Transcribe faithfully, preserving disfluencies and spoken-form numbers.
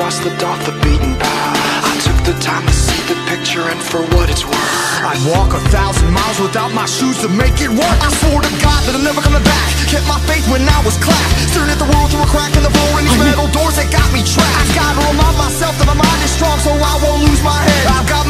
slipped off the beaten path. I took the time to see the picture, and for what it's worth, I'd walk a thousand miles without my shoes to make it work. I swore to God that I'm never coming back. Kept my faith when I was clapped. Staring at the world through a crack in the floor, and these metal doors that got me trapped. I gotta remind myself that my mind is strong, so I won't lose my head. I've got